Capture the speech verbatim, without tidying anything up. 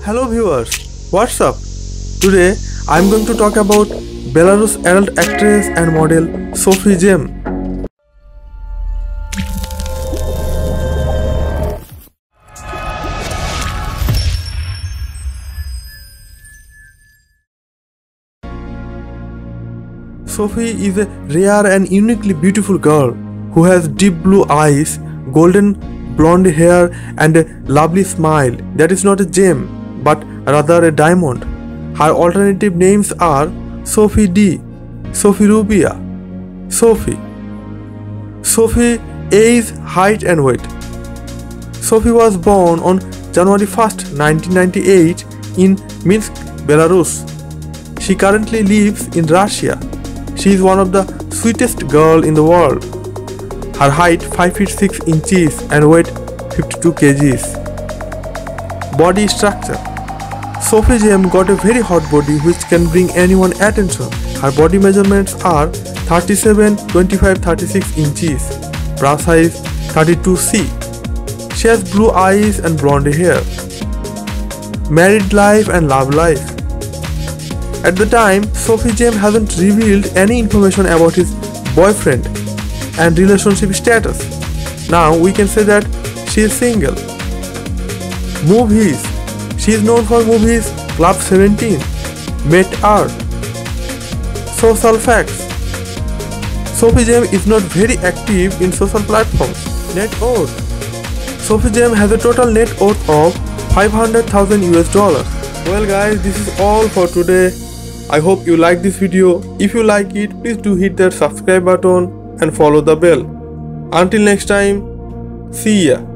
Hello viewers, what's up? Today I'm going to talk about Belarus adult actress and model Sophie Jem. Sophie is a rare and uniquely beautiful girl who has deep blue eyes, golden blonde hair and a lovely smile that is not a gem but rather a diamond. Her alternative names are Sophie D, Sophie Rubia, Sophie. Sophie age, height and weight. Sophie was born on January first, nineteen ninety-eight in Minsk, Belarus. She currently lives in Russia. She is one of the sweetest girl in the world. Her height five feet six inches and weight fifty-two kilograms. Body structure. Sophie Jem got a very hot body which can bring anyone attention. Her body measurements are thirty-seven, twenty-five, thirty-six inches. Bra size thirty-two C. She has blue eyes and blonde hair. Married life and love life. At the time, Sophie Jem hasn't revealed any information about his boyfriend and relationship status. Now we can say that she is single. Movies. She is known for movies Club seventeen, Met Art. Social facts. Sophie Jem is not very active in social platforms. Net worth. Sophie Jem has a total net worth of five hundred thousand U S dollars. Well guys, this is all for today. I hope you like this video. If you like it, please do hit that subscribe button and follow the bell. Until next time, see ya.